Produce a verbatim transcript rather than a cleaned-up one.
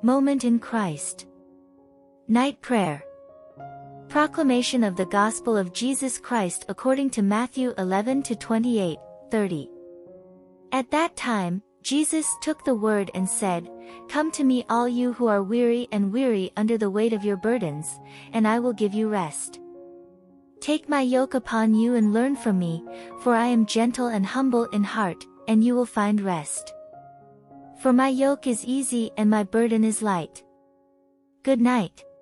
Moment in Christ. Night Prayer. Proclamation of the Gospel of Jesus Christ according to Matthew eleven to twenty-eight, thirty. At that time, Jesus took the word and said, "Come to me all you who are weary and weary under the weight of your burdens, and I will give you rest. Take my yoke upon you and learn from me, for I am gentle and humble in heart, and you will find rest. For my yoke is easy and my burden is light." Good night.